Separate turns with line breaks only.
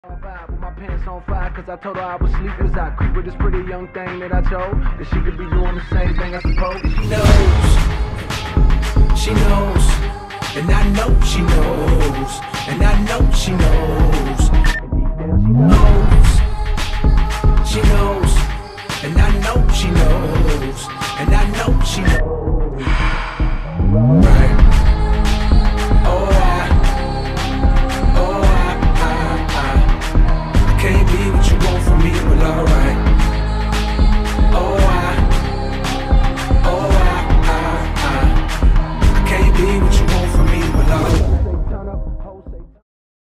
On fire, with my pants on fire, cause I told her I was sleep as I creep with this pretty young thing that I chose, that she could be doing the same thing I suppose.
She knows, and I know she knows, and I know she knows, she knows, and I know she knows, and I know